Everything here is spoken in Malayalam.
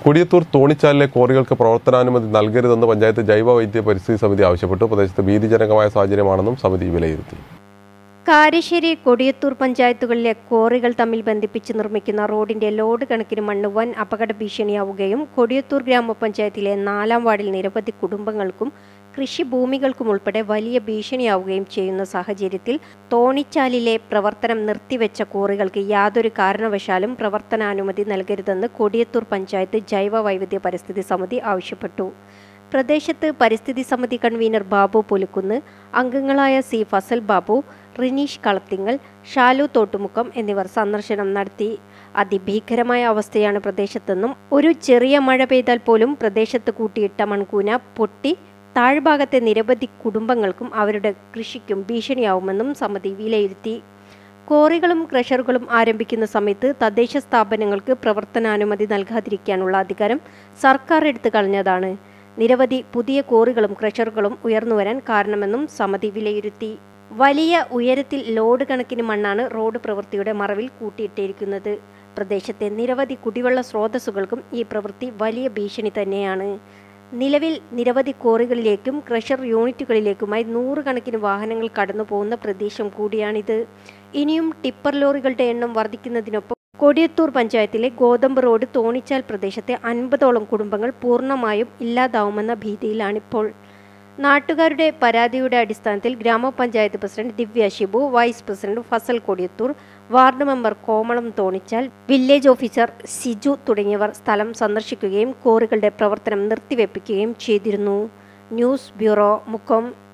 കൊടിയത്തൂർ തോണിച്ചാലിലെ ക്വാറികൾക്ക് പ്രവർത്തനാനുമതി നൽകരുതെന്ന് പഞ്ചായത്ത് ജൈവവൈദ്യ പരിസ്ഥിതി സമിതി ആവശ്യപ്പെട്ടു. പ്രദേശത്ത് ഭീതിജനകമായ സാഹചര്യമാണെന്നും സമിതി വിലയിരുത്തി. കാരശ്ശേരി, കൊടിയത്തൂർ പഞ്ചായത്തുകളിലെ ക്വാറികൾ തമ്മിൽ ബന്ധിപ്പിച്ച് നിർമ്മിക്കുന്ന റോഡിന്റെ ലോഡ് കണക്കിന് മണ്ണ് വൻ അപകട ഭീഷണിയാവുകയും കൊടിയത്തൂർ ഗ്രാമപഞ്ചായത്തിലെ 4-ാം വാർഡിൽ നിരവധി കുടുംബങ്ങൾക്കും കൃഷിഭൂമികൾക്കും ഉൾപ്പെടെ വലിയ ഭീഷണിയാവുകയും ചെയ്യുന്ന സാഹചര്യത്തിൽ തോണിച്ചാലിലെ പ്രവർത്തനം നിർത്തിവെച്ച ക്വാറികൾക്ക് യാതൊരു കാരണവശാലും പ്രവർത്തനാനുമതി നൽകരുതെന്ന് കൊടിയത്തൂർ പഞ്ചായത്ത് ജൈവ വൈവിധ്യ പരിസ്ഥിതി സമിതി ആവശ്യപ്പെട്ടു. പ്രദേശത്ത് പരിസ്ഥിതി സമിതി കൺവീനർ ബാബു പുലുക്കുന്ന്, അംഗങ്ങളായ സി ഫസൽ ബാബു, റിനീഷ് കളത്തിങ്ങൽ, ഷാലു തോട്ടുമുക്കം എന്നിവർ സന്ദർശനം നടത്തി. അതിഭീകരമായ അവസ്ഥയാണ് പ്രദേശത്തെന്നും ഒരു ചെറിയ മഴ പെയ്താൽ പോലും പ്രദേശത്ത് കൂട്ടിയിട്ട മൺകൂന പൊട്ടി താഴ്ഭാഗത്തെ നിരവധി കുടുംബങ്ങൾക്കും അവരുടെ കൃഷിക്കും ഭീഷണിയാവുമെന്നും സമിതി വിലയിരുത്തി. ക്വാറികളും ക്രഷറുകളും ആരംഭിക്കുന്ന സമയത്ത് തദ്ദേശ സ്ഥാപനങ്ങൾക്ക് പ്രവർത്തനാനുമതി നൽകാതിരിക്കാനുള്ള അധികാരം സർക്കാർ എടുത്തു കളഞ്ഞതാണ് നിരവധി പുതിയ ക്വാറികളും ക്രഷറുകളും ഉയർന്നുവരാൻ കാരണമെന്നും സമിതി വിലയിരുത്തി. വലിയ ഉയരത്തിൽ ലോഡ് കണക്കിന് മണ്ണാണ് റോഡ് പ്രവൃത്തിയുടെ മറവിൽ കൂട്ടിയിട്ടിരിക്കുന്നത്. പ്രദേശത്തെ നിരവധി കുടിവെള്ള സ്രോതസ്സുകൾക്കും ഈ പ്രവൃത്തി വലിയ ഭീഷണി തന്നെയാണ്. നിലവിൽ നിരവധി ക്വാറികളിലേക്കും ക്രഷർ യൂണിറ്റുകളിലേക്കുമായി 100 കണക്കിന് വാഹനങ്ങൾ കടന്നു പോകുന്ന പ്രദേശം കൂടിയാണിത്. ഇനിയും ടിപ്പർ ലോറികളുടെ എണ്ണം വർദ്ധിക്കുന്നതിനൊപ്പം കൊടിയത്തൂർ പഞ്ചായത്തിലെ ഗോതമ്പ് റോഡ് തോണിച്ചാൽ പ്രദേശത്തെ 50ഓളം കുടുംബങ്ങൾ പൂർണ്ണമായും ഇല്ലാതാവുമെന്ന ഭീതിയിലാണിപ്പോൾ. നാട്ടുകാരുടെ പരാതിയുടെ അടിസ്ഥാനത്തിൽ ഗ്രാമപഞ്ചായത്ത് president Divya Shibu, vice president Fazal Kodiyathur, ward member Komalam Thonichal, village officer Siju തുടങ്ങിയവർ സ്ഥലം സന്ദർശിക്കുകയും ക്വാറികളുടെ പ്രവർത്തനം നിർത്തിവെപ്പിക്കുകയും ചെയ്തിരുന്നു. News bureau, Mukkam.